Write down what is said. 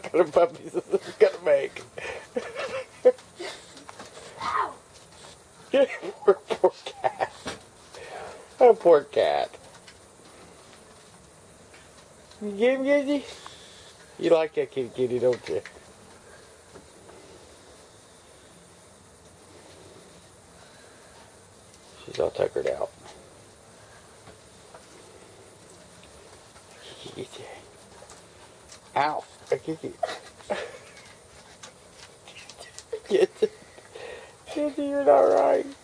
what kind of puppies is this gonna make? Ow. Poor cat. Oh, poor cat. You get him, Gidget? You like that kitty, don't you? She's all tuckered out. Ow! Gidget. Gidget, you're not right.